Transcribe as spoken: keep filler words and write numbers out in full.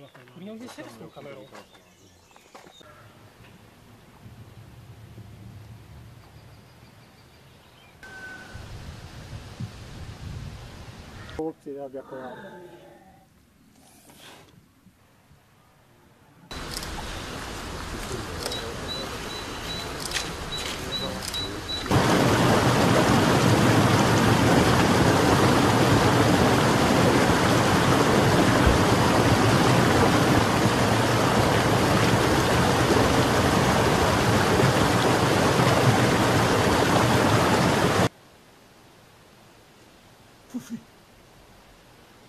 Měl by se s tou kamerou. Chłopcy jak jako ja.